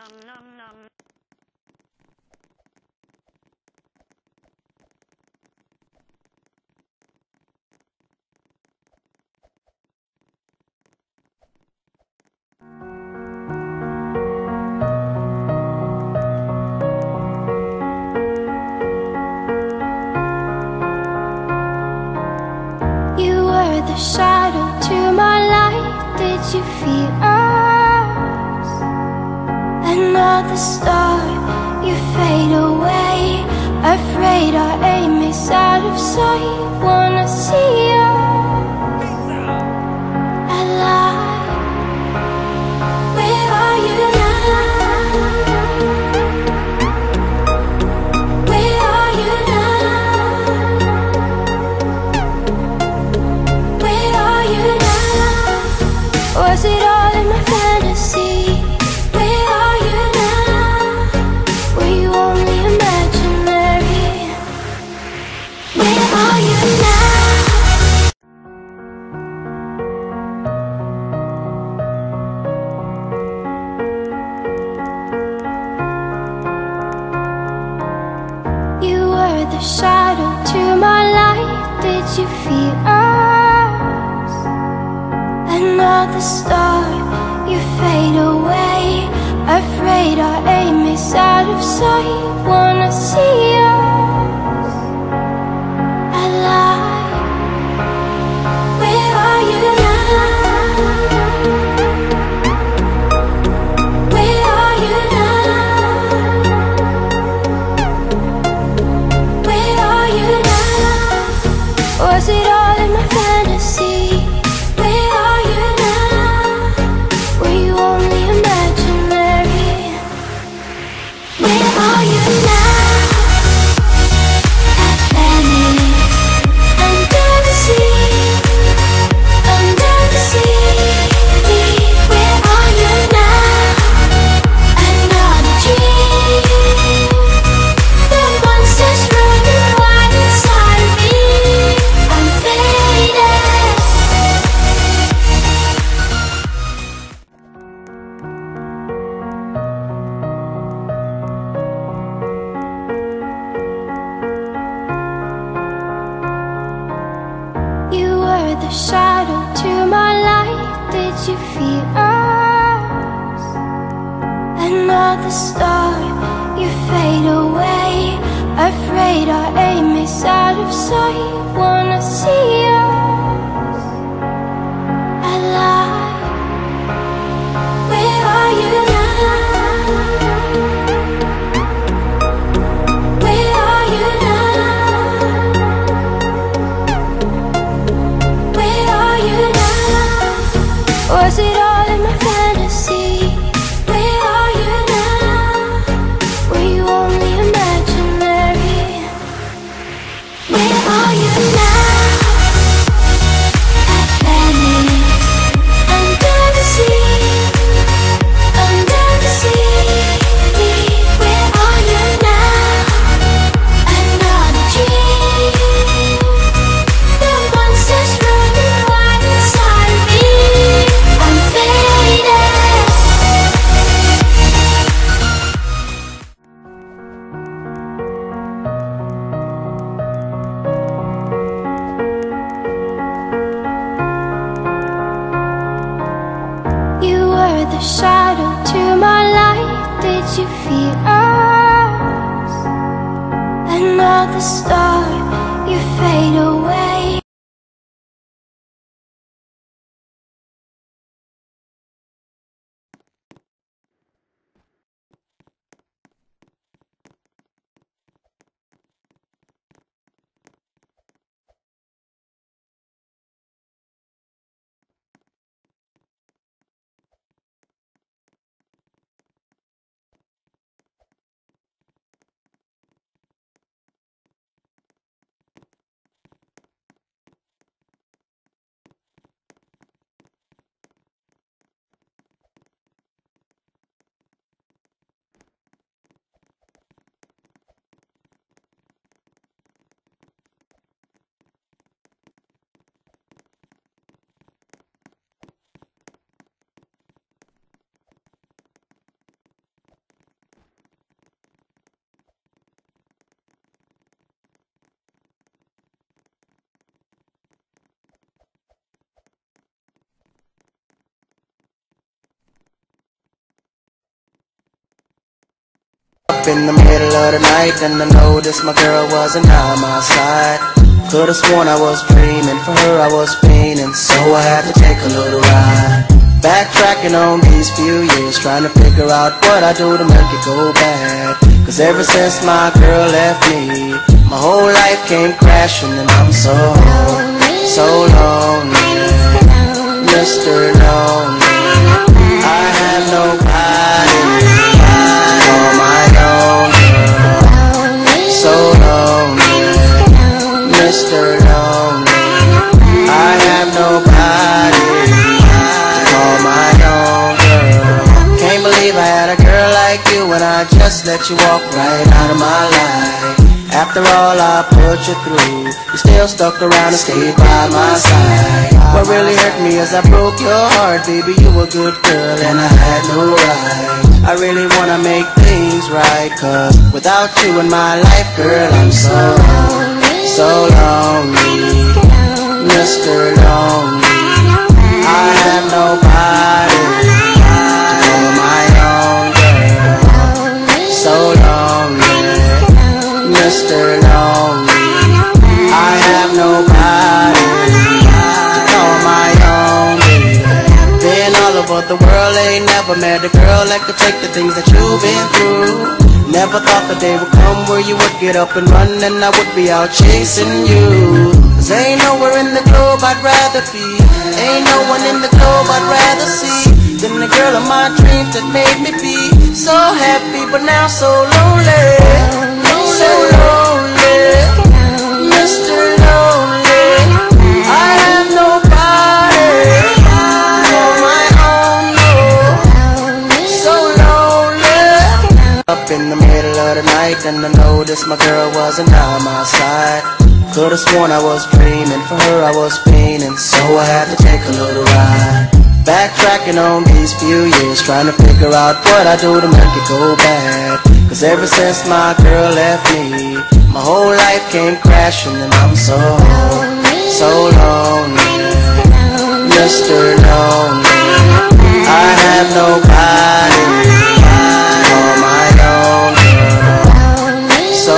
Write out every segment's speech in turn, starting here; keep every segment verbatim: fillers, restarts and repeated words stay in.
The shadow to my light, did you feel us? Another star, you fade away. Afraid our aim is out of sight. Wanna see you alive. Where are you now? Where are you now? Was it all in my fantasy? Where are you now? Were you only imaginary? Where are you now? You were the shadow to my light. Did you feel us? Another star, you fade away. Afraid our aim is out of sight. Wanna see us alive. Where are you now? Where are you now? Where are you now? Was it all in my fantasy? The shadow to my light, did you feel us? Another star, you fade away. Afraid our aim is out of sight. Wanna see us alive. Where are you now? Where are you now? Was it all in my fantasy? Where are you now? Were you only imaginary? Where are you now? At Venice, under the sea, under the sea. Where are you now? Another dream. The monsters running wild inside me. The shadow to my light, did you feel us? Another star, you fade away. Up in the middle of the night and I noticed my girl wasn't on my side. Could've sworn I was dreaming, for her I was fiending, so I had to take a little ride. Backtracking on these few years, trying to figure out what I do to make it go bad. Cause ever since my girl left me, my whole life came crashing and I'm so, so lonely, Mister Lonely. I have nobody on my own girl. So lonely, Mister Lonely. I have nobody to call my own girl. Can't believe I had a girl like you when I just let you walk right out of my life. After all I put you through, you still stuck around and stayed by my side. What really hurt me is I broke your heart, baby, you were a good girl and I had no right. I really wanna make things right, cause without you in my life, girl, I'm so, so lonely, Mister Lonely. I have nobody to call my own girl. So lonely, Mister Lonely. I have nobody to call my own baby. Been all over the world, ain't never met a girl that could take the things that you've been through. Never thought the day would come where you would get up and run and I would be out chasing you. Cause ain't nowhere in the globe I'd rather be, ain't no one in the globe I'd rather see than the girl of my dreams that made me be so happy but now so lonely. So lonely, Mister Lonely. I have nobody on my own, no. So lonely. Up in the middle of the night and I noticed my girl wasn't on my side. Could've sworn I was dreaming, for her I was fiending, so I had to take a little ride. Backtracking on these few years, trying to figure out what I do to make it go bad. Cause ever since my girl left me, my whole life came crashing and I'm so, so lonely, Mister Lonely. I have nobody on my own girl. So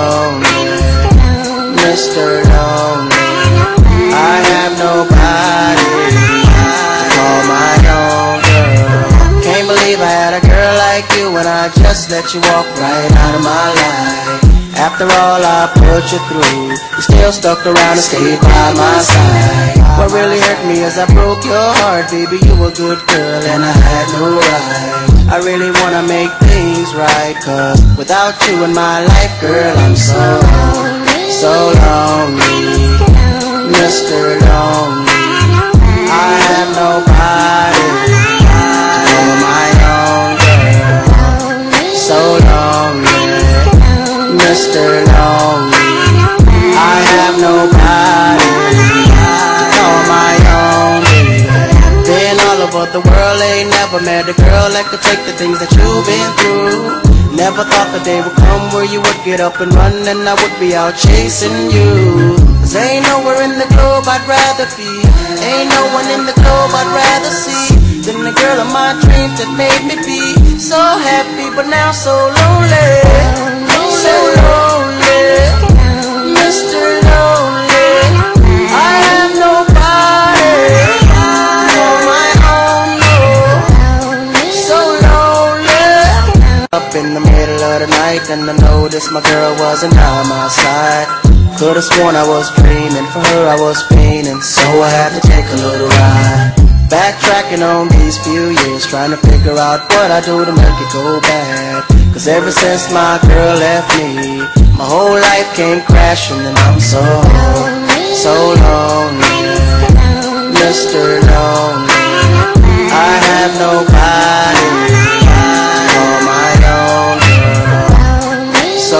lonely, Mister Lonely. I have nobody to call my own girl. Can't believe I had a girl like you when I just let you walk right out of my life. After all I put you through, you still stuck around and stayed by my side. What really hurt me is I broke your heart, baby, you were a good girl and I had no right. I really wanna make things right, cause without you in my life, girl, I'm so, so lonely, Mister Lonely. I have nobody to call my own girl. So lonely, Mister Lonely. I have nobody to call my own baby. Been all over the world, ain't never met a girl that could take the things that you've been through. Never thought the day would come where you would get up and run and I would be out chasing you. Cause ain't nowhere in the globe I'd rather be, ain't no one in the globe I'd rather see than the girl of my dreams that made me be so happy but now so lonely. So lonely, Mister Lonely. I have nobody on my own, no. So lonely. Up in the middle of the night and I noticed my girl wasn't on my side. Could've sworn I was dreaming, for her I was fiending, so I had to take a little ride. Backtracking on these few years, trying to figure out what I do to make it go bad. Cause ever since my girl left me, my whole life came crashing and I'm so, so lonely, Mister Lonely. I have nobody to call my own girl. So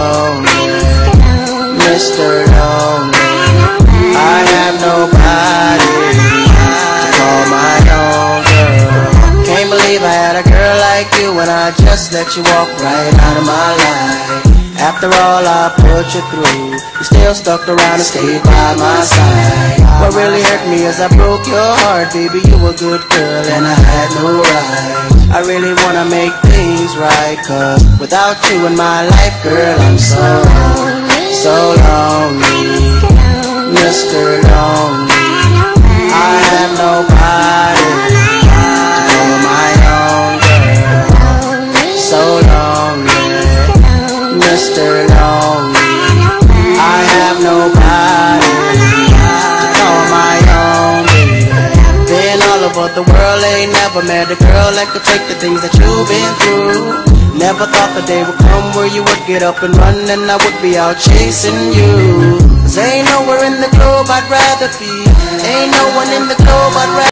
lonely, Mister Lonely. I have nobody to call my own girl. Can't believe I had a girl like you when I just let you walk right out of my life. After all I put you through, you still stuck around and stayed by my side. What really hurt me is I broke your heart, baby, you were a good girl and I had no right. I really wanna make things right, cause without you in my life, girl, I'm so, so lonely, Mister Lonely. I have nobody to call my own, girl. So lonely, Mister Lonely. I have nobody to call my own, baby. Been all over the world, ain't never met a girl that could take the things that you've been through. Never thought the day would come where you would get up and run and I would be out chasing you. Cause ain't nowhere in the globe I'd rather be. Ain't no one in the globe I'd rather